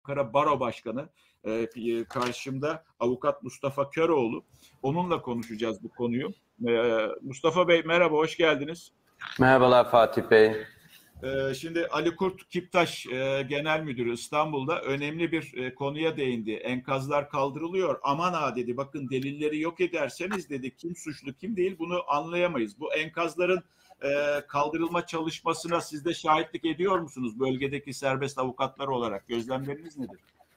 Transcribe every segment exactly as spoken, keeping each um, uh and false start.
Ankara Baro Başkanı. Ee, karşımda avukat Mustafa Köroğlu. Onunla konuşacağız bu konuyu. Ee, Mustafa Bey merhaba, hoş geldiniz. Merhabalar Fatih Bey. Ee, şimdi Ali Kurt Kiptaş e, Genel Müdürü İstanbul'da önemli bir e, konuya değindi. Enkazlar kaldırılıyor. Aman ha dedi, bakın delilleri yok ederseniz dedi, kim suçlu kim değil bunu anlayamayız. Bu enkazların e, kaldırılma çalışmasına siz de şahitlik ediyor musunuz? Bölgedeki serbest avukatlar olarak gözlemleriniz nedir?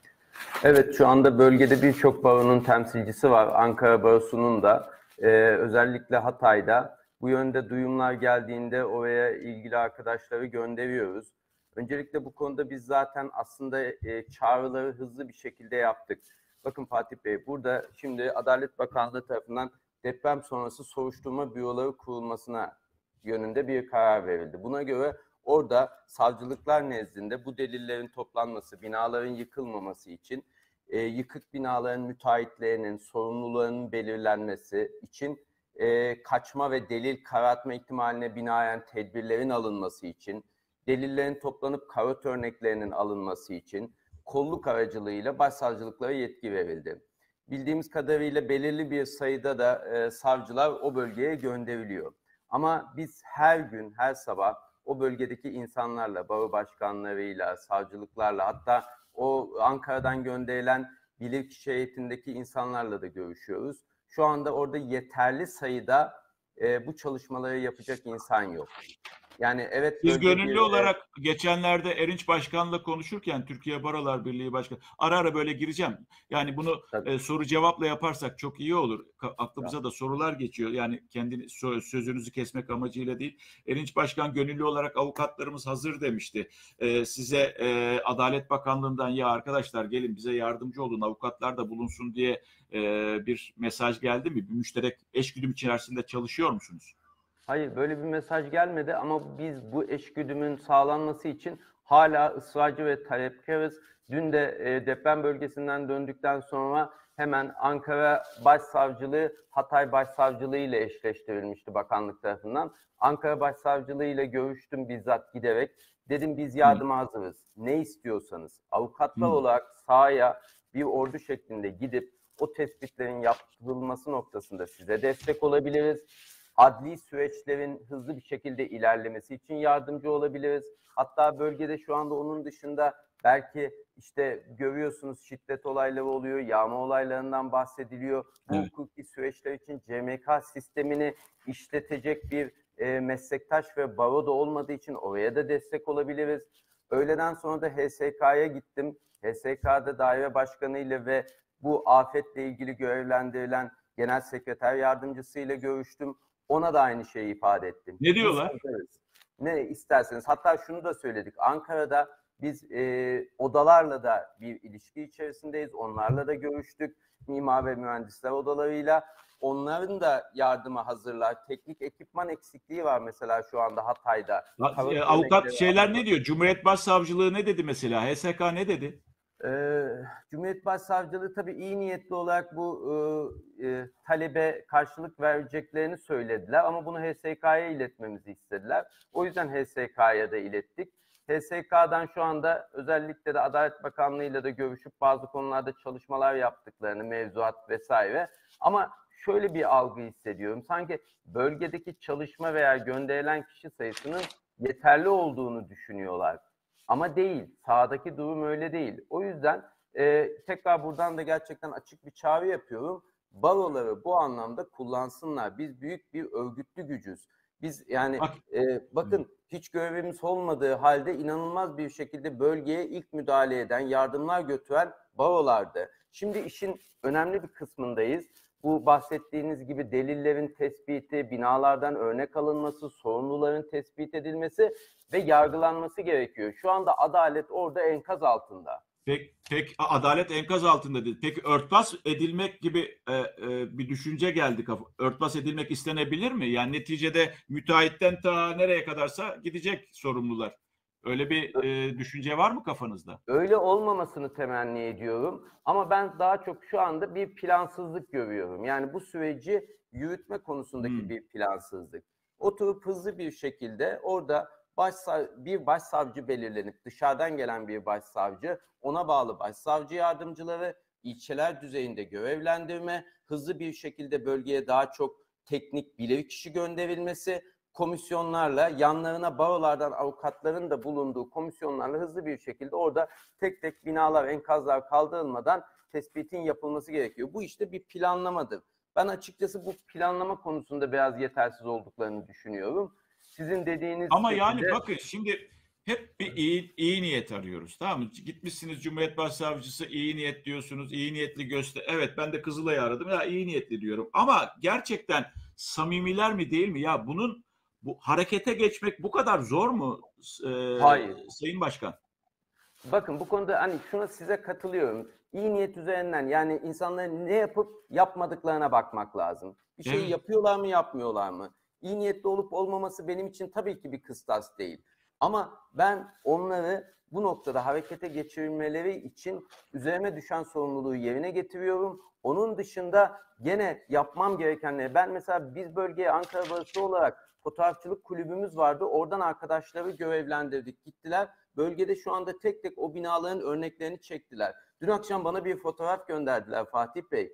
Evet, şu anda bölgede birçok baronun temsilcisi var. Ankara Barosu'nun da e, özellikle Hatay'da bu yönde duyumlar geldiğinde oraya ilgili arkadaşları gönderiyoruz. Öncelikle bu konuda biz zaten aslında e, çağrıları hızlı bir şekilde yaptık. Bakın Fatih Bey, burada şimdi Adalet Bakanlığı tarafından deprem sonrası soruşturma büroları kurulmasına yönünde bir karar verildi. Buna göre orada savcılıklar nezdinde bu delillerin toplanması, binaların yıkılmaması için, e, yıkık binaların müteahhitlerinin sorumlularının belirlenmesi için, e, kaçma ve delil karartma ihtimaline binaen tedbirlerin alınması için, delillerin toplanıp karot örneklerinin alınması için kolluk aracılığıyla başsavcılıklara yetki verildi. Bildiğimiz kadarıyla belirli bir sayıda da e, savcılar o bölgeye gönderiliyor. Ama biz her gün, her sabah o bölgedeki insanlarla, baro başkanlarıyla, savcılıklarla, hatta o Ankara'dan gönderilen bilirkişi heyetindeki insanlarla da görüşüyoruz. Şu anda orada yeterli sayıda e, bu çalışmaları yapacak insan yok. Yani evet, biz gönüllü bir, olarak geçenlerde Erinç Başkan'la konuşurken, Türkiye Barolar Birliği Başkanı, ara ara böyle gireceğim. Yani bunu e, soru cevapla yaparsak çok iyi olur. Aklımıza da sorular geçiyor. Yani kendi sözünüzü kesmek amacıyla değil. Erinç Başkan gönüllü olarak avukatlarımız hazır demişti. E, size e, Adalet Bakanlığı'ndan ya arkadaşlar gelin bize yardımcı olun, avukatlar da bulunsun diye e, bir mesaj geldi mi? Bir müşterek eşgüdüm içerisinde çalışıyor musunuz? Hayır, böyle bir mesaj gelmedi ama biz bu eşgüdümün sağlanması için hala ısrarcı ve talepkarız. Dün de e, deprem bölgesinden döndükten sonra hemen Ankara Başsavcılığı, Hatay Başsavcılığı ile eşleştirilmişti bakanlık tarafından. Ankara Başsavcılığı ile görüştüm bizzat giderek. Dedim biz yardıma hazırız. Ne istiyorsanız avukatlar olarak sahaya bir ordu şeklinde gidip o tespitlerin yapılması noktasında size destek olabiliriz. Adli süreçlerin hızlı bir şekilde ilerlemesi için yardımcı olabiliriz. Hatta bölgede şu anda onun dışında belki işte görüyorsunuz şiddet olayları oluyor, yağma olaylarından bahsediliyor. Bu evet. Hukuki süreçler için C M K sistemini işletecek bir e, meslektaş ve baro da olmadığı için oraya da destek olabiliriz. Öğleden sonra da H S K'ya gittim. H S K'da daire başkanı ile ve bu afetle ilgili görevlendirilen genel sekreter yardımcısıyla görüştüm. Ona da aynı şeyi ifade ettim. Ne diyorlar? Biz, ne isterseniz. Hatta şunu da söyledik. Ankara'da biz e, odalarla da bir ilişki içerisindeyiz. Onlarla da görüştük. Mimar ve mühendisler odalarıyla. Onların da yardıma hazırlar. Teknik ekipman eksikliği var mesela şu anda Hatay'da. Ha, e, avukat şeyler ne diyor? Cumhuriyet Başsavcılığı ne dedi mesela? H S K ne dedi? Ee, Cumhuriyet Başsavcılığı tabii iyi niyetli olarak bu e, e, talebe karşılık vereceklerini söylediler ama bunu H S K'ya iletmemizi istediler. O yüzden H S K'ya da ilettik. H S K'dan şu anda özellikle de Adalet Bakanlığı ile de görüşüp bazı konularda çalışmalar yaptıklarını, mevzuat vesaire. Ama şöyle bir algı hissediyorum. Sanki bölgedeki çalışma veya gönderilen kişi sayısının yeterli olduğunu düşünüyorlar. Ama değil. Sahadaki durum öyle değil. O yüzden e, tekrar buradan da gerçekten açık bir çağrı yapıyorum. Baroları bu anlamda kullansınlar. Biz büyük bir örgütlü gücüz. Biz yani e, bakın hiç görevimiz olmadığı halde inanılmaz bir şekilde bölgeye ilk müdahale eden, yardımlar götüren barolardı. Şimdi işin önemli bir kısmındayız. Bu bahsettiğiniz gibi delillerin tespiti, binalardan örnek alınması, sorumluların tespit edilmesi ve yargılanması gerekiyor. Şu anda adalet orada enkaz altında. Pek, pek adalet enkaz altında dedi. Peki örtbas edilmek gibi e, e, bir düşünce geldi. Örtbas edilmek istenebilir mi? Yani neticede müteahhitten ta nereye kadarsa gidecek sorumlular. Öyle bir e, düşünce var mı kafanızda? Öyle olmamasını temenni ediyorum. Ama ben daha çok şu anda bir plansızlık görüyorum. Yani bu süreci yürütme konusundaki hmm. bir plansızlık. Oturup hızlı bir şekilde orada başsav bir başsavcı belirlenip, dışarıdan gelen bir başsavcı, ona bağlı başsavcı yardımcıları, ilçeler düzeyinde görevlendirme, hızlı bir şekilde bölgeye daha çok teknik bilirkişi gönderilmesi, komisyonlarla, yanlarına barolardan avukatların da bulunduğu komisyonlarla hızlı bir şekilde orada tek tek binalar, enkazlar kaldırılmadan tespitin yapılması gerekiyor. Bu işte bir planlamadır. Ben açıkçası bu planlama konusunda biraz yetersiz olduklarını düşünüyorum. Sizin dediğiniz Ama şekilde... yani bakın şimdi hep bir iyi, iyi niyet arıyoruz, tamam mı? Gitmişsiniz Cumhuriyet Başsavcısı, iyi niyet diyorsunuz, iyi niyetli göster. Evet, ben de Kızılay'ı aradım, ya iyi niyetli diyorum. Ama gerçekten samimiler mi değil mi? Ya bunun bu harekete geçmek bu kadar zor mu e, Hayır. Sayın Başkan? Bakın bu konuda hani şuna size katılıyorum. İyi niyet üzerinden, yani insanların ne yapıp yapmadıklarına bakmak lazım. Bir şeyi Evet. yapıyorlar mı, yapmıyorlar mı? İyi niyetli olup olmaması benim için tabii ki bir kıstas değil. Ama ben onları bu noktada harekete geçirmeleri için üzerime düşen sorumluluğu yerine getiriyorum. Onun dışında gene yapmam gerekenleri, ben mesela biz bölgeye Ankara Barosu olarak fotoğrafçılık kulübümüz vardı. Oradan arkadaşları görevlendirdik, gittiler. Bölgede şu anda tek tek o binaların örneklerini çektiler. Dün akşam bana bir fotoğraf gönderdiler Fatih Bey.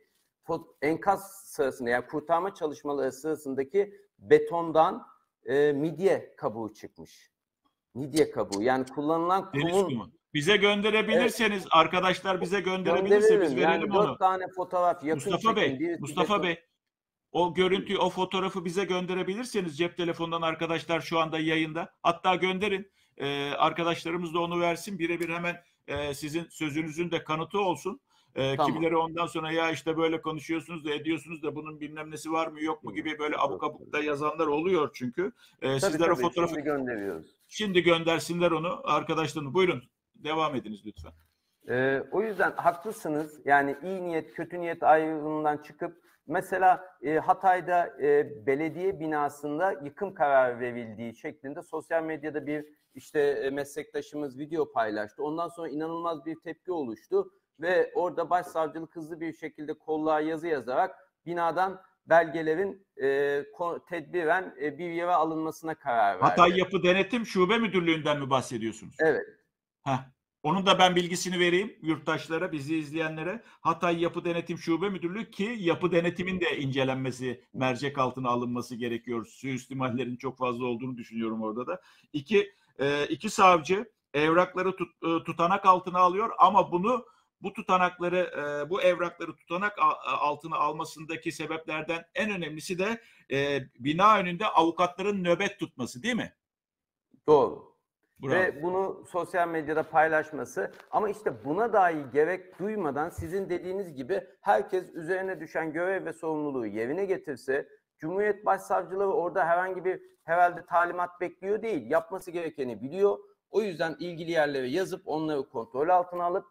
Enkaz sırasında, yani kurtarma çalışmaları sırasındaki betondan e, midye kabuğu çıkmış. Midye kabuğu, yani kullanılan Deniz kumun... kumu. Bize gönderebilirseniz, evet, arkadaşlar bize gönderebilirse biz verelim yani onu. Dört tane fotoğraf yakın Mustafa çekim. Bey, Mustafa beton... Bey, o görüntüyü, o fotoğrafı bize gönderebilirseniz cep telefonundan, arkadaşlar şu anda yayında. Hatta gönderin. Ee, arkadaşlarımız da onu versin. Birebir hemen e, sizin sözünüzün de kanıtı olsun. E, Tamam. Kimileri ondan sonra ya işte böyle konuşuyorsunuz da ediyorsunuz da bunun bilmem nesi var mı yok mu gibi böyle abuk abuk da yazanlar oluyor çünkü. E, tabii, sizler tabii, o fotoğrafı şimdi gönderiyoruz. Şimdi göndersinler onu arkadaşlarını. Buyurun devam ediniz lütfen. Ee, o yüzden haklısınız. Yani iyi niyet, kötü niyet ayrımından çıkıp mesela e, Hatay'da e, belediye binasında yıkım kararı verildiği şeklinde sosyal medyada bir işte e, meslektaşımız video paylaştı. Ondan sonra inanılmaz bir tepki oluştu ve orada başsavcılık hızlı bir şekilde kolluğa yazı yazarak binadan belgelerin e, tedbiren e, bir yere alınmasına karar verdi. Hatay Yapı Denetim Şube Müdürlüğü'nden mi bahsediyorsunuz? Evet. Heh. Onun da ben bilgisini vereyim yurttaşlara, bizi izleyenlere. Hatay Yapı Denetim Şube Müdürlüğü, ki yapı denetimin de incelenmesi, mercek altına alınması gerekiyor. Suistimallerin çok fazla olduğunu düşünüyorum orada da. İki, e, iki savcı evrakları tut, e, tutanak altına alıyor ama bunu bu tutanakları, e, bu evrakları tutanak altına almasındaki sebeplerden en önemlisi de e, bina önünde avukatların nöbet tutması, değil mi? Doğru. Bravo. Ve bunu sosyal medyada paylaşması, ama işte buna dahi gerek duymadan sizin dediğiniz gibi herkes üzerine düşen görev ve sorumluluğu yerine getirse, Cumhuriyet Başsavcılığı orada herhangi bir herhalde talimat bekliyor değil, yapması gerekeni biliyor. O yüzden ilgili yerlere yazıp onları kontrol altına alıp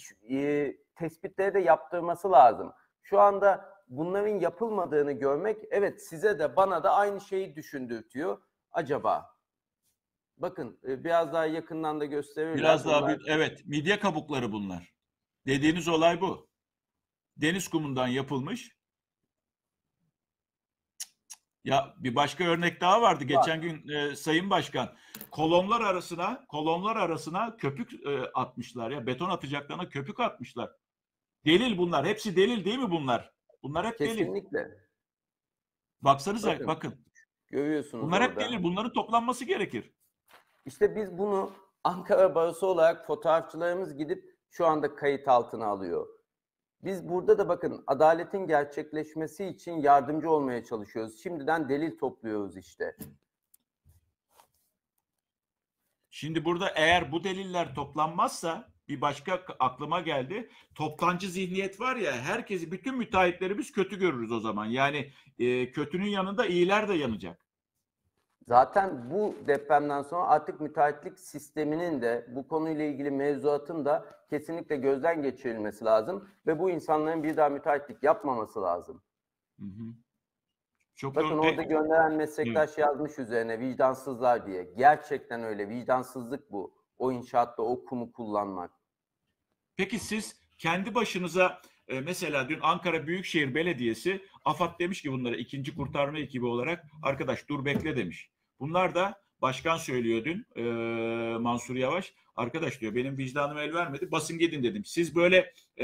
e, tespitleri de yaptırması lazım. Şu anda bunların yapılmadığını görmek, evet, size de bana da aynı şeyi düşündürtüyor. Acaba? Bakın biraz daha yakından da gösterirler. Biraz daha bunlar... büyük. Evet, midye kabukları bunlar. Dediğiniz olay bu. Deniz kumundan yapılmış. Ya bir başka örnek daha vardı. Var. Geçen gün e, Sayın Başkan, kolonlar arasına kolonlar arasına köpük e, atmışlar ya. Beton atacaklarına köpük atmışlar. Delil bunlar. Hepsi delil değil mi bunlar? Bunlar hep Kesinlikle. delil. Kesinlikle. Baksanıza bakın. bakın. Görüyorsunuz bunlar orada. hep delil. Bunların toplanması gerekir. İşte biz bunu Ankara Barosu olarak fotoğrafçılarımız gidip şu anda kayıt altına alıyor. Biz burada da bakın adaletin gerçekleşmesi için yardımcı olmaya çalışıyoruz. Şimdiden delil topluyoruz işte. Şimdi burada eğer bu deliller toplanmazsa, bir başka aklıma geldi. Toptancı zihniyet var ya, herkesi, bütün müteahhitlerimiz kötü görürüz o zaman. Yani e, kötünün yanında iyiler de yanacak. Zaten bu depremden sonra artık müteahhitlik sisteminin de bu konuyla ilgili mevzuatın da kesinlikle gözden geçirilmesi lazım ve bu insanların bir daha müteahhitlik yapmaması lazım. Hı hı. Çok Bakın doğru. orada gönderen meslektaş evet. yazmış üzerine vicdansızlar diye. Gerçekten öyle. Vicdansızlık bu. O inşaatta o kumu kullanmak. Peki siz kendi başınıza e, mesela dün Ankara Büyükşehir Belediyesi, AFAD demiş ki bunlara, ikinci kurtarma ekibi olarak, arkadaş dur bekle demiş. Bunlar da Başkan söylüyor dün e, Mansur Yavaş. Arkadaş diyor benim vicdanım el vermedi. Basın gidin dedim. Siz böyle e,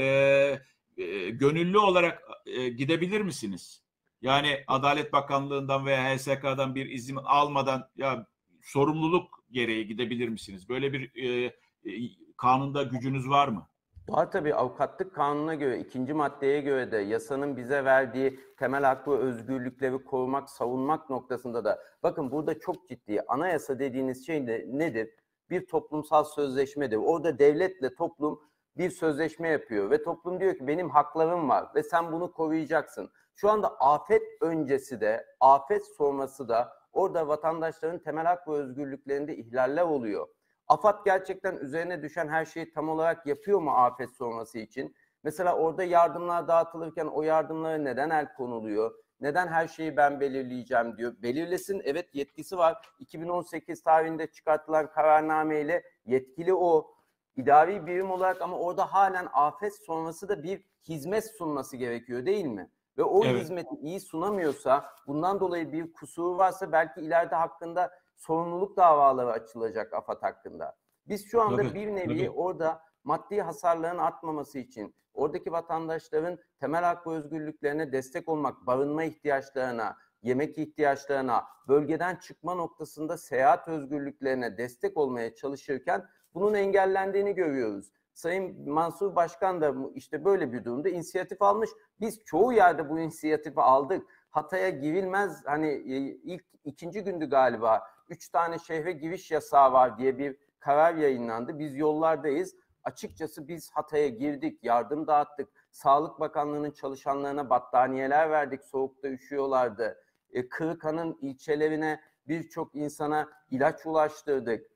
e, gönüllü olarak e, gidebilir misiniz? Yani Adalet Bakanlığı'ndan veya H S K'dan bir izin almadan ya sorumluluk gereği gidebilir misiniz? Böyle bir e, e, kanunda gücünüz var mı? Var tabii, avukatlık kanununa göre, ikinci maddeye göre de yasanın bize verdiği temel hak ve özgürlükleri korumak, savunmak noktasında da bakın burada çok ciddi. Anayasa dediğiniz şey de nedir? Bir toplumsal sözleşmedir. Orada devletle toplum bir sözleşme yapıyor ve toplum diyor ki benim haklarım var ve sen bunu koruyacaksın. Şu anda afet öncesi de, afet sonrası da orada vatandaşların temel hak ve özgürlüklerinde ihlaller oluyor. AFAD gerçekten üzerine düşen her şeyi tam olarak yapıyor mu afet sonrası için? Mesela orada yardımlar dağıtılırken o yardımlara neden el konuluyor? Neden her şeyi ben belirleyeceğim diyor? Belirlesin, evet, yetkisi var. iki bin on sekiz tarihinde çıkartılan kararnameyle yetkili o. İdari birim olarak, ama orada halen afet sonrası da bir hizmet sunması gerekiyor değil mi? Ve o Evet. hizmeti iyi sunamıyorsa, bundan dolayı bir kusuru varsa belki ileride hakkında sorumluluk davaları açılacak AFAD hakkında. Biz şu anda Tabii, bir nevi tabii. orada maddi hasarların artmaması için, oradaki vatandaşların temel hak ve özgürlüklerine destek olmak, barınma ihtiyaçlarına, yemek ihtiyaçlarına, bölgeden çıkma noktasında seyahat özgürlüklerine destek olmaya çalışırken bunun engellendiğini görüyoruz. Sayın Mansur Başkan da işte böyle bir durumda inisiyatif almış. Biz çoğu yerde bu inisiyatifi aldık. Hatay'a girilmez, hani ilk ikinci gündü galiba, üç tane şehre giriş yasağı var diye bir karar yayınlandı. Biz yollardayız. Açıkçası biz Hatay'a girdik, yardım dağıttık. Sağlık Bakanlığı'nın çalışanlarına battaniyeler verdik, soğukta üşüyorlardı. E, Kırıkhan'ın ilçelerine birçok insana ilaç ulaştırdık.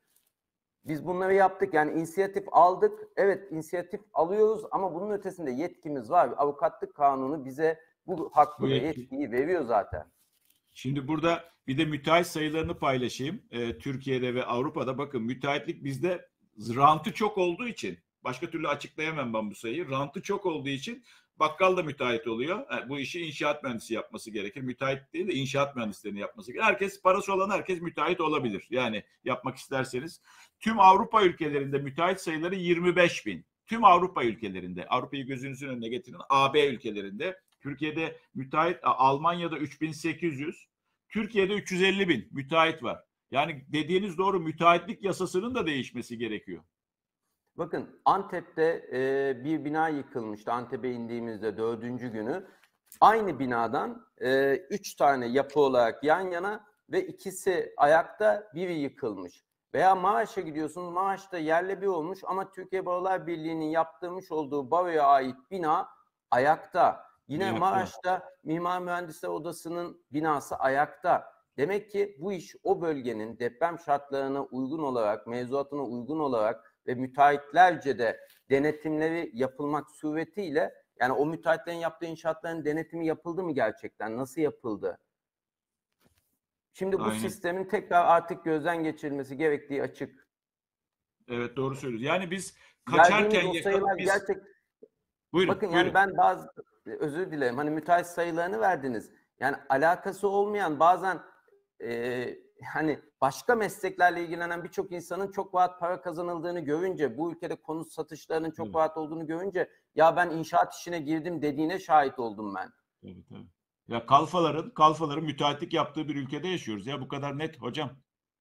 Biz bunları yaptık, yani inisiyatif aldık. Evet, inisiyatif alıyoruz ama bunun ötesinde yetkimiz var. Avukatlık kanunu bize bu hakkı Bu ve yetki. yetkiyi veriyor zaten. Şimdi burada bir de müteahhit sayılarını paylaşayım. Ee, Türkiye'de ve Avrupa'da bakın müteahhitlik bizde rantı çok olduğu için, başka türlü açıklayamam ben bu sayıyı. Rantı çok olduğu için bakkal da müteahhit oluyor. Yani bu işi inşaat mühendisi yapması gerekir. Müteahhit değil de inşaat mühendislerinin yapması gerekir. Herkes, parası olan herkes müteahhit olabilir. Yani yapmak isterseniz. Tüm Avrupa ülkelerinde müteahhit sayıları yirmi beş bin. Tüm Avrupa ülkelerinde. Avrupa'yı gözünüzün önüne getirin. A B ülkelerinde. Türkiye'de müteahhit, Almanya'da üç bin sekiz yüz. Türkiye'de üç yüz elli bin müteahhit var. Yani dediğiniz doğru, müteahhitlik yasasının da değişmesi gerekiyor. Bakın Antep'te e, bir bina yıkılmıştı. Antep'e indiğimizde dördüncü günü. Aynı binadan e, üç tane yapı olarak yan yana ve ikisi ayakta, biri yıkılmış. Veya Maraş'a gidiyorsunuz, Maraş'ta yerle bir olmuş ama Türkiye Barolar Birliği'nin yaptırmış olduğu baroya ait bina ayakta. Yine Ayakta. Maraş'ta Mimar Mühendisler Odası'nın binası ayakta. Demek ki bu iş o bölgenin deprem şartlarına uygun olarak, mevzuatına uygun olarak ve müteahhitlerce de denetimleri yapılmak suretiyle, yani o müteahhitlerin yaptığı inşaatların denetimi yapıldı mı gerçekten? Nasıl yapıldı? Şimdi bu Aynen. sistemin tekrar artık gözden geçirilmesi gerektiği açık. Evet, doğru söylüyorsunuz. Yani biz kaçarken yakalıp biz... Gerçek... Buyurun, Bakın buyurun. yani ben bazı, özür dilerim, hani müteahhit sayılarını verdiniz. Yani alakası olmayan, bazen e, hani başka mesleklerle ilgilenen birçok insanın çok rahat para kazanıldığını görünce, bu ülkede konut satışlarının çok Evet. rahat olduğunu görünce, ya ben inşaat işine girdim dediğine şahit oldum ben. Evet, evet. Ya kalfaların, kalfaların müteahhitlik yaptığı bir ülkede yaşıyoruz ya, bu kadar net hocam.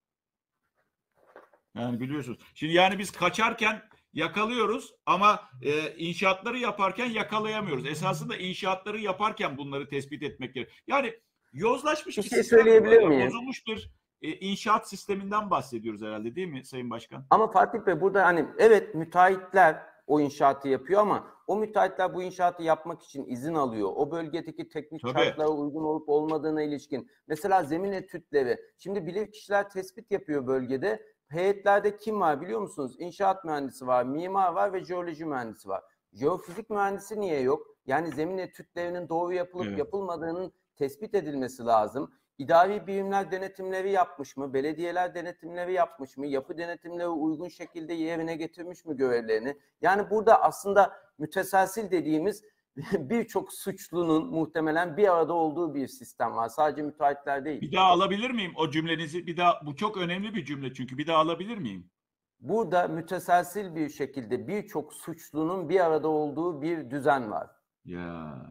Yani biliyorsunuz. Şimdi yani biz kaçarken yakalıyoruz ama e, inşaatları yaparken yakalayamıyoruz. Esasında inşaatları yaparken bunları tespit etmek gerekiyor. Yani yozlaşmış Bir bir şey sistem söyleyebilir var. miyim? Bozulmuş bir e, inşaat sisteminden bahsediyoruz herhalde, değil mi Sayın Başkan? Ama Fatih Bey, burada hani evet müteahhitler o inşaatı yapıyor ama o müteahhitler bu inşaatı yapmak için izin alıyor. O bölgedeki teknik Tabii. şartlara uygun olup olmadığına ilişkin. Mesela zemin etütleri. Şimdi bilirkişiler tespit yapıyor bölgede. Heyetlerde kim var biliyor musunuz? İnşaat mühendisi var, mimar var ve jeoloji mühendisi var. Jeofizik mühendisi niye yok? Yani zemin etütlerinin doğru yapılıp Evet. yapılmadığının tespit edilmesi lazım. İdari birimler denetimleri yapmış mı? Belediyeler denetimleri yapmış mı? Yapı denetimleri uygun şekilde yerine getirmiş mi görevlerini? Yani burada aslında müteselsil dediğimiz birçok suçlunun muhtemelen bir arada olduğu bir sistem var. Sadece müteahhitler değil. Bir daha alabilir miyim o cümlenizi? Bir daha, bu çok önemli bir cümle çünkü. Bir daha alabilir miyim? Burada müteselsil bir şekilde birçok suçlunun bir arada olduğu bir düzen var. Ya.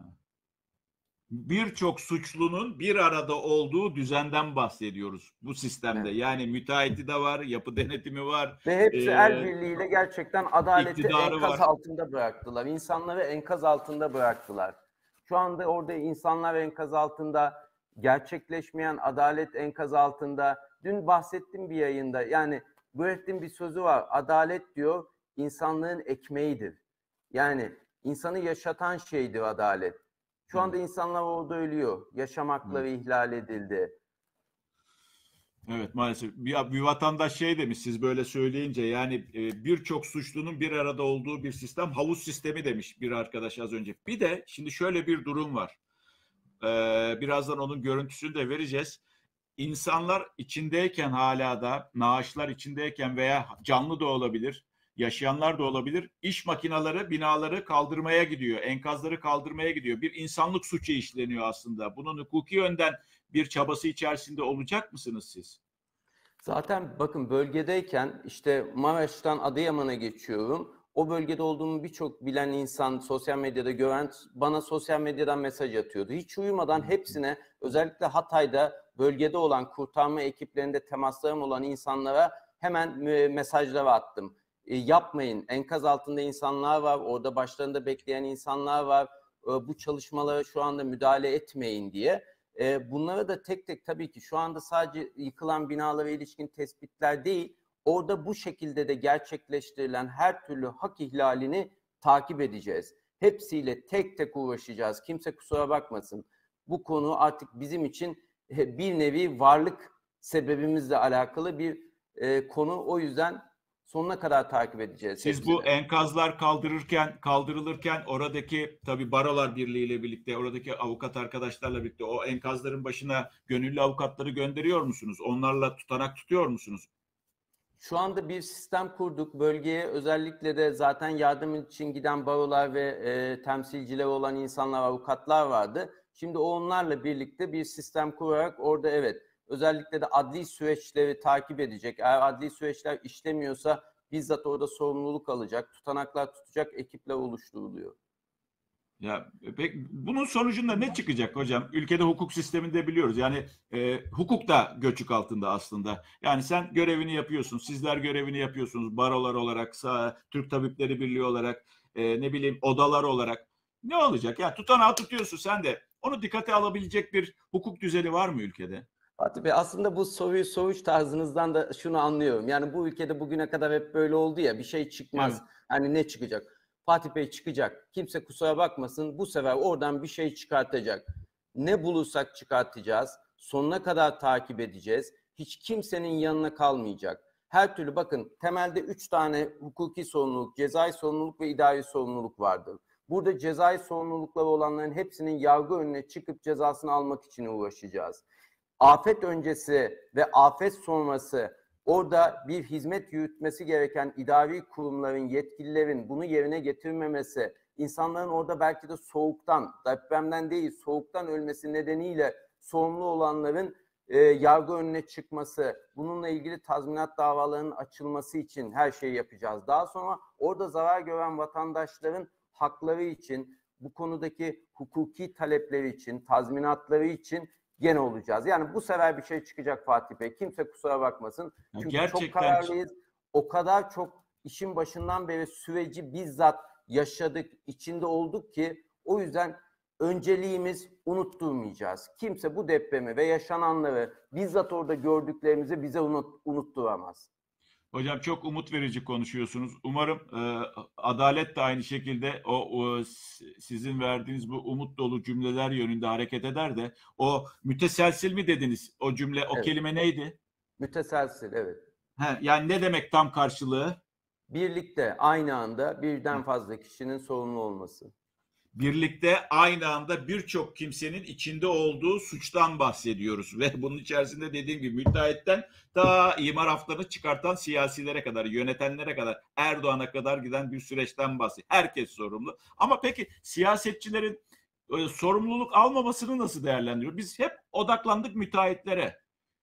Birçok suçlunun bir arada olduğu düzenden bahsediyoruz bu sistemde. Evet. Yani müteahhiti de var, yapı denetimi var. Ve hepsi e, el birliğiyle gerçekten adaleti iktidarı enkaz var. altında bıraktılar. İnsanları enkaz altında bıraktılar. Şu anda orada insanlar enkaz altında, gerçekleşmeyen adalet enkaz altında. Dün bahsettim bir yayında. Yani Brecht'in bir sözü var. Adalet diyor, insanlığın ekmeğidir. Yani insanı yaşatan şeydir adalet. Şu anda insanlar orada ölüyor. Yaşam hakları Evet. ihlal edildi. Evet, maalesef. Bir, bir vatandaş şey demiş siz böyle söyleyince, yani e, birçok suçlunun bir arada olduğu bir sistem, havuz sistemi demiş bir arkadaş az önce. Bir de şimdi şöyle bir durum var. Ee, birazdan onun görüntüsünü de vereceğiz. İnsanlar içindeyken, hala da naaşlar içindeyken veya canlı da olabilir, yaşayanlar da olabilir, iş makineleri binaları kaldırmaya gidiyor, enkazları kaldırmaya gidiyor. Bir insanlık suçu işleniyor aslında. Bunun hukuki yönden bir çabası içerisinde olacak mısınız siz? Zaten bakın bölgedeyken işte Maraş'tan Adıyaman'a geçiyorum. O bölgede olduğumu birçok bilen insan, sosyal medyada gören bana sosyal medyadan mesaj atıyordu. Hiç uyumadan hepsine, özellikle Hatay'da bölgede olan kurtarma ekiplerinde temaslarım olan insanlara hemen mesajlar attım. E, yapmayın, enkaz altında insanlar var, orada başlarında bekleyen insanlar var. E, bu çalışmalara şu anda müdahale etmeyin diye. Bunlara da tek tek, tabii ki şu anda sadece yıkılan binalara ilişkin tespitler değil, orada bu şekilde de gerçekleştirilen her türlü hak ihlalini takip edeceğiz. Hepsiyle tek tek uğraşacağız. Kimse kusura bakmasın. Bu konu artık bizim için bir nevi varlık sebebimizle alakalı bir konu. O yüzden sonuna kadar takip edeceğiz. Siz hepsini. bu enkazlar kaldırırken, kaldırılırken oradaki tabii Barolar Birliği ile birlikte, oradaki avukat arkadaşlarla birlikte o enkazların başına gönüllü avukatları gönderiyor musunuz? Onlarla tutanak tutuyor musunuz? Şu anda bir sistem kurduk. Bölgeye özellikle de zaten yardım için giden barolar ve e, temsilcileri olan insanlar, avukatlar vardı. Şimdi onlarla birlikte bir sistem kurarak orada, evet, özellikle de adli süreçleri takip edecek. Eğer adli süreçler işlemiyorsa bizzat orada sorumluluk alacak, tutanaklar tutacak ekipler oluşturuluyor. Ya peki bunun sonucunda ne çıkacak hocam? Ülkede hukuk sisteminde biliyoruz. Yani e, hukuk da göçük altında aslında. Yani sen görevini yapıyorsun, sizler görevini yapıyorsunuz. Barolar olarak, sağ, Türk Tabipleri Birliği olarak, e, ne bileyim odalar olarak. Ne olacak? Ya tutanağı tutuyorsun sen de. Onu dikkate alabilecek bir hukuk düzeni var mı ülkede? Fatih Bey, aslında bu soruyu soruş tarzınızdan da şunu anlıyorum. Yani bu ülkede bugüne kadar hep böyle oldu ya, bir şey çıkmaz. Evet. Hani ne çıkacak? Fatih Bey çıkacak. Kimse kusura bakmasın, bu sefer oradan bir şey çıkartacak. Ne bulursak çıkartacağız. Sonuna kadar takip edeceğiz. Hiç kimsenin yanına kalmayacak. Her türlü, bakın, temelde üç tane hukuki sorumluluk, cezai sorumluluk ve idari sorumluluk vardır. Burada cezai sorumlulukları olanların hepsinin yargı önüne çıkıp cezasını almak için uğraşacağız. Afet öncesi ve afet sonrası orada bir hizmet yürütmesi gereken idari kurumların, yetkililerin bunu yerine getirmemesi, insanların orada belki de soğuktan, depremden değil soğuktan ölmesi nedeniyle sorumlu olanların e, yargı önüne çıkması, bununla ilgili tazminat davalarının açılması için her şeyi yapacağız. Daha sonra orada zarar gören vatandaşların hakları için, bu konudaki hukuki talepleri için, tazminatları için gene olacağız. Yani bu sefer bir şey çıkacak Fatih Bey. Kimse kusura bakmasın. Çünkü Gerçekten çok kararlıyız. O kadar çok işin başından beri süreci bizzat yaşadık, içinde olduk ki o yüzden önceliğimiz, unutturmayacağız. Kimse bu depremi ve yaşananları, bizzat orada gördüklerimizi bize unut, unutturamaz. Hocam çok umut verici konuşuyorsunuz. Umarım e, adalet de aynı şekilde o, o sizin verdiğiniz bu umut dolu cümleler yönünde hareket eder de o müteselsil mi dediniz? O cümle, o Evet. kelime neydi? Müteselsil, evet. He, yani ne demek tam karşılığı? Birlikte, aynı anda birden fazla kişinin sorumlu olması. birlikte aynı anda birçok kimsenin içinde olduğu suçtan bahsediyoruz. Ve bunun içerisinde dediğim gibi müteahhitten ta imar haflarını çıkartan siyasilere kadar, yönetenlere kadar, Erdoğan'a kadar giden bir süreçten bahsediyoruz. Herkes sorumlu. Ama peki siyasetçilerin e, sorumluluk almamasını nasıl değerlendiriyor? Biz hep odaklandık müteahhitlere.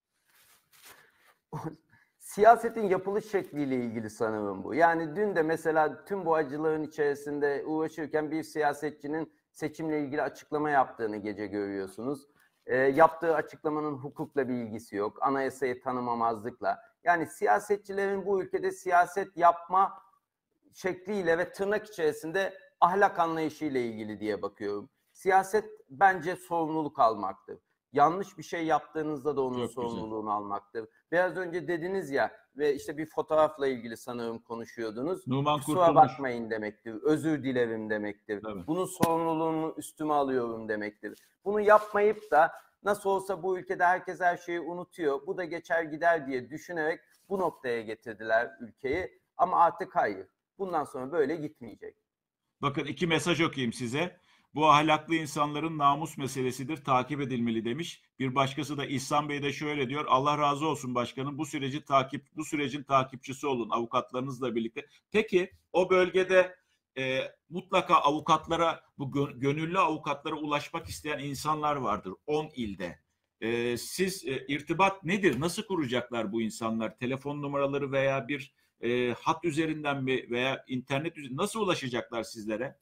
Siyasetin yapılış şekliyle ilgili sanırım bu. Yani dün de mesela tüm bu acıların içerisinde uğraşırken bir siyasetçinin seçimle ilgili açıklama yaptığını gece görüyorsunuz. E, yaptığı açıklamanın hukukla bir ilgisi yok. Anayasayı tanımamazlıkla. Yani siyasetçilerin bu ülkede siyaset yapma şekliyle ve tırnak içerisinde ahlak anlayışıyla ilgili diye bakıyorum. Siyaset bence sorumluluk almaktır. Yanlış bir şey yaptığınızda da onun Çok sorumluluğunu güzel. almaktır. Biraz önce dediniz ya ve işte bir fotoğrafla ilgili sanırım konuşuyordunuz. Numan Kusura Kurtulmuş. bakmayın demektir. Özür dilerim demektir. Tabii. Bunun sorumluluğunu üstüme alıyorum demektir. Bunu yapmayıp da nasıl olsa bu ülkede herkes her şeyi unutuyor. Bu da geçer gider diye düşünerek bu noktaya getirdiler ülkeyi. Ama artık hayır. Bundan sonra böyle gitmeyecek. Bakın iki mesaj okuyayım size. Bu ahlaklı insanların namus meselesidir, takip edilmeli demiş. Bir başkası da İhsan Bey de şöyle diyor. Allah razı olsun başkanım. Bu süreci takip, bu sürecin takipçisi olun avukatlarınızla birlikte. Peki o bölgede e, mutlaka avukatlara, bu gönüllü avukatlara ulaşmak isteyen insanlar vardır on ilde. E, siz e, irtibat nedir? Nasıl kuracaklar bu insanlar? Telefon numaraları veya bir e, hat üzerinden mi veya internet üzerinden nasıl ulaşacaklar sizlere?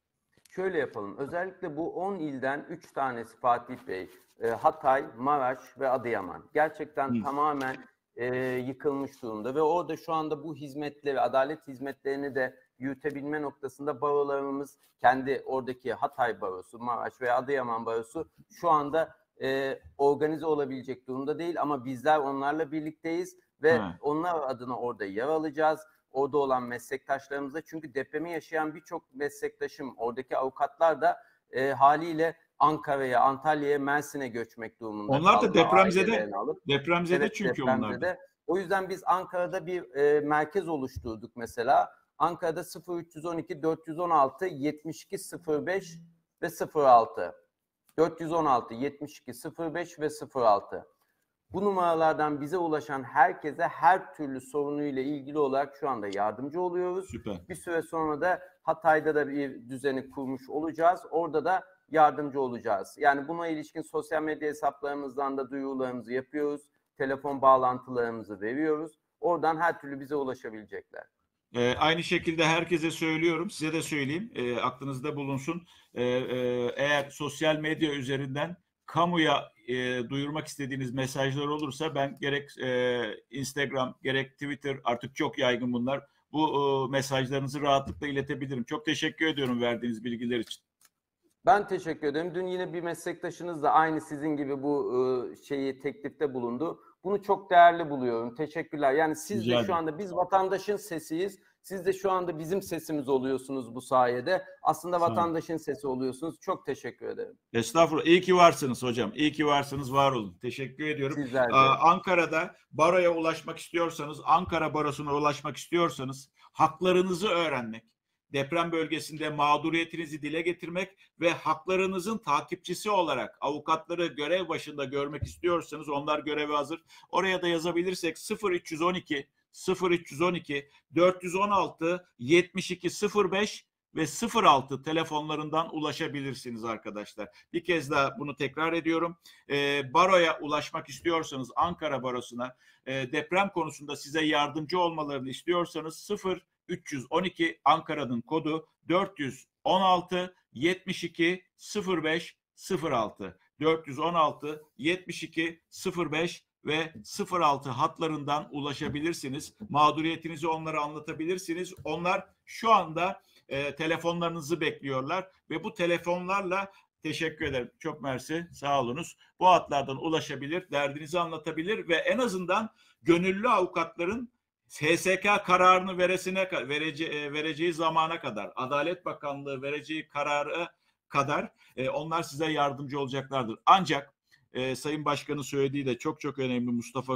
Şöyle yapalım. Özellikle bu on ilden üç tanesi Fatih Bey, e, Hatay, Maraş ve Adıyaman. Gerçekten Hı. tamamen e, yıkılmış durumda ve orada şu anda bu hizmetleri, adalet hizmetlerini de yürütebilme noktasında barolarımız, kendi oradaki Hatay barosu, Maraş ve Adıyaman barosu şu anda e, organize olabilecek durumda değil ama bizler onlarla birlikteyiz ve Ha. onlar adına orada yer alacağız. Orada olan meslektaşlarımızla, çünkü depremi yaşayan birçok meslektaşım, oradaki avukatlar da e, haliyle Ankara'ya, Antalya'ya, Mersin'e göçmek durumunda Onlar da kaldılar depremzede, ailelerini alıp. depremzede Evet, çünkü onlar da. depremzede. O yüzden biz Ankara'da bir e, merkez oluşturduk mesela. Ankara'da sıfır üç yüz on iki dört yüz on altı yetmiş iki sıfır beş ve sıfır altı. dört yüz on altı yetmiş iki sıfır beş ve sıfır altı. Bu numaralardan bize ulaşan herkese her türlü sorunuyla ilgili olarak şu anda yardımcı oluyoruz. Süper. Bir süre sonra da Hatay'da da bir düzeni kurmuş olacağız. Orada da yardımcı olacağız. Yani buna ilişkin sosyal medya hesaplarımızdan da duyurularımızı yapıyoruz. Telefon bağlantılarımızı veriyoruz. Oradan her türlü bize ulaşabilecekler. Ee, aynı şekilde herkese söylüyorum, size de söyleyeyim, e, aklınızda bulunsun. E, e, eğer sosyal medya üzerinden kamuya e, duyurmak istediğiniz mesajlar olursa ben gerek e, Instagram, gerek Twitter, artık çok yaygın bunlar. Bu e, mesajlarınızı rahatlıkla iletebilirim. Çok teşekkür ediyorum verdiğiniz bilgiler için. Ben teşekkür ederim. Dün yine bir meslektaşınız da aynı sizin gibi bu e, şeyi teklifte bulundu. Bunu çok değerli buluyorum. Teşekkürler. Yani siz Rica de şu ederim. anda biz vatandaşın sesiyiz. Siz de şu anda bizim sesimiz oluyorsunuz bu sayede. Aslında vatandaşın sesi oluyorsunuz. Çok teşekkür ederim. Estağfurullah. İyi ki varsınız hocam. İyi ki varsınız, var olun. Teşekkür ediyorum. Sizler de. Ankara'da baroya ulaşmak istiyorsanız, Ankara Barosu'na ulaşmak istiyorsanız, haklarınızı öğrenmek, deprem bölgesinde mağduriyetinizi dile getirmek ve haklarınızın takipçisi olarak avukatları görev başında görmek istiyorsanız, onlar göreve hazır. Oraya da yazabilirsek sıfır üç yüz on iki sıfır üç yüz on iki dört yüz on altı yetmiş iki sıfır beş ve sıfır altı telefonlarından ulaşabilirsiniz arkadaşlar. Bir kez daha bunu tekrar ediyorum. E, baroya ulaşmak istiyorsanız, Ankara Barosu'na e, deprem konusunda size yardımcı olmalarını istiyorsanız sıfır üç yüz on iki, Ankara'nın kodu dört yüz on altı yetmiş iki sıfır beş sıfır altı. dört yüz on altı yetmiş iki sıfır beş ve sıfır altı hatlarından ulaşabilirsiniz. Mağduriyetinizi onlara anlatabilirsiniz. Onlar şu anda e, telefonlarınızı bekliyorlar ve bu telefonlarla, teşekkür ederim, çok mersi, sağ olunuz, bu hatlardan ulaşabilir, derdinizi anlatabilir ve en azından gönüllü avukatların H S K kararını veresine verece, vereceği zamana kadar, Adalet Bakanlığı vereceği kararı kadar e, onlar size yardımcı olacaklardır. Ancak e, Sayın Başkan'ın söylediği de çok çok önemli, Mustafa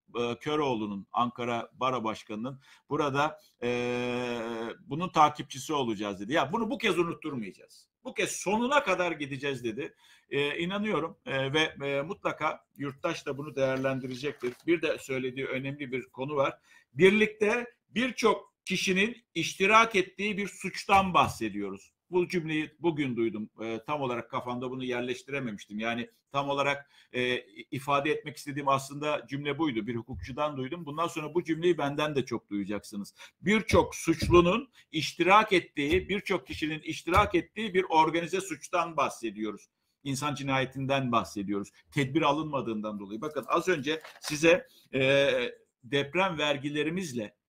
e, Köroğlu'nun, Ankara Baro Başkanı'nın burada e, bunun takipçisi olacağız dedi. Ya bunu bu kez unutturmayacağız. Bu kez sonuna kadar gideceğiz dedi. E, inanıyorum e, ve e, mutlaka yurttaş da bunu değerlendirecektir. Bir de söylediği önemli bir konu var. Birlikte birçok kişinin iştirak ettiği bir suçtan bahsediyoruz. Bu cümleyi bugün duydum. E, tam olarak kafamda bunu yerleştirememiştim. Yani tam olarak e, ifade etmek istediğim aslında cümle buydu. Bir hukukçudan duydum. Bundan sonra bu cümleyi benden de çok duyacaksınız. Birçok suçlunun iştirak ettiği, birçok kişinin iştirak ettiği bir organize suçtan bahsediyoruz. İnsan cinayetinden bahsediyoruz. Tedbir alınmadığından dolayı. Bakın az önce size e, deprem vergilerimizle